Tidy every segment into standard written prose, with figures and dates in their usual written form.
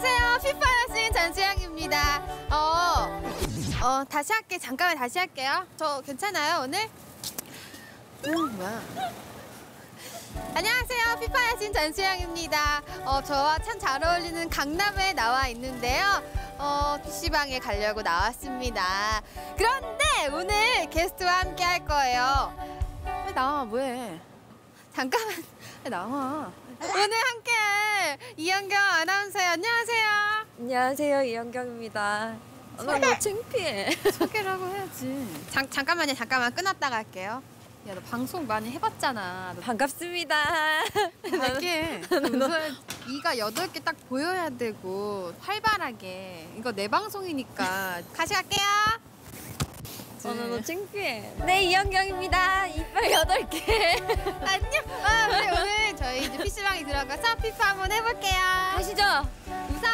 안녕하세요. 피파 여신 전수영입니다. 다시 할게. 잠깐만 다시 할게요. 저 괜찮아요 오늘? 뭐야? 안녕하세요. 피파 여신 전수영입니다. 저와 참 잘 어울리는 강남에 나와 있는데요. PC방에 가려고 나왔습니다. 그런데 오늘 게스트와 함께 할 거예요. 왜 나와? 뭐해? 잠깐만. 왜 나와? 오늘 함께할 이현경 아나운서요. 안녕하세요. 안녕하세요, 이현경입니다. 나 너 창피해. 소개를 하고 해야지. 잠깐만요. 잠깐만 끊었다가 할게요. 야, 너 방송 많이 해봤잖아. 너 반갑습니다. 할게. 우선 이가 8개 딱 보여야 되고 활발하게. 이거 내 방송이니까. 다시 갈게요. 너 창피해. 네, 이현경입니다. 이빨 8개. 안녕. 우리 오늘 저희 이제 PC방에 들어가서 피파 한번 해볼게요. 가시죠. 웃어.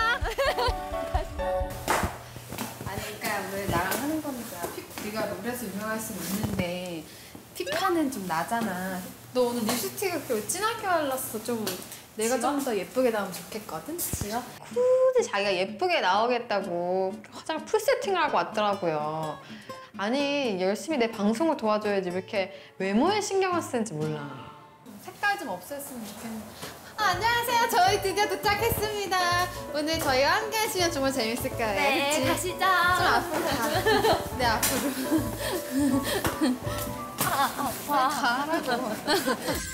아니, 그러니까 오늘 나랑 하는 거니까 네가 노래에서 유명할 수는 있는데 피파는 좀 나잖아. 너 오늘 립스틱을 왜 진하게 발랐어? 좀 내가 좀 더 예쁘게 나오면 좋겠거든? 지어? 굳이 자기가 예쁘게 나오겠다고 화장 풀 세팅을 하고 왔더라고요. 아니, 열심히 내 방송을 도와줘야지 왜 이렇게 외모에 신경을 쓰는지 몰라. 색깔 좀 없앴으면 좋겠는데. 안녕하세요. 저희 드디어 도착했습니다. 오늘 저희와 함께 하시면 정말 재밌을 거예요. 네, 그치? 가시죠. 좀 앞으로 가. 네, 앞으로. 아파. 가라고.